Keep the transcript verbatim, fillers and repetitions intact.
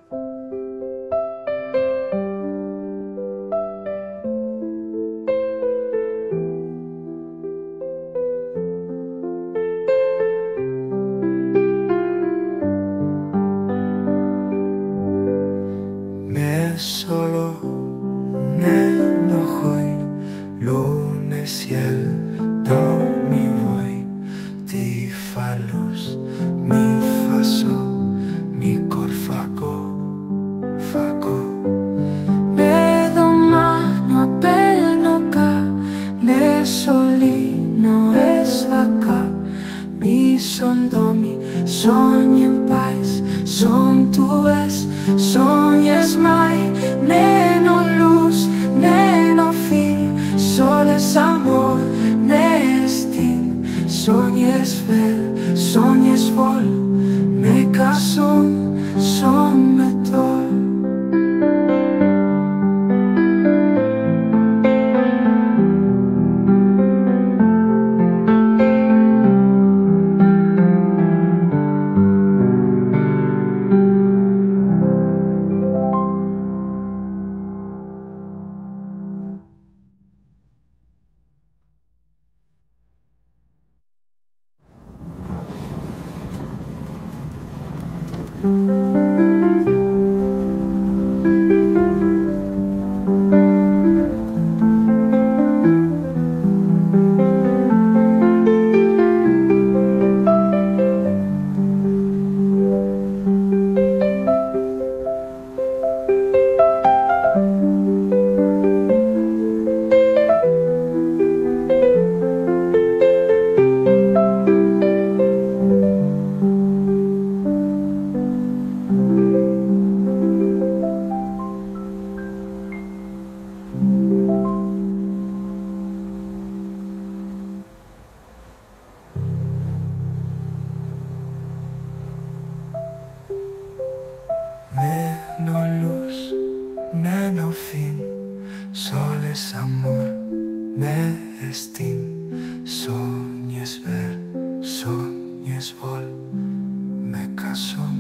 Me solo neno hoy lunes y el domi voi ti fa luz mi fa sol mi cor faco faco me domano appena ca ne solino es acá mi son domi sogni en paz son tu es sognes mai neno luz neno fin soles amor nestin sognes ver sognes vol me cason son metor Neno luz, neno fin, soles amor, me estin, sognes ver, sognes vol, me caso.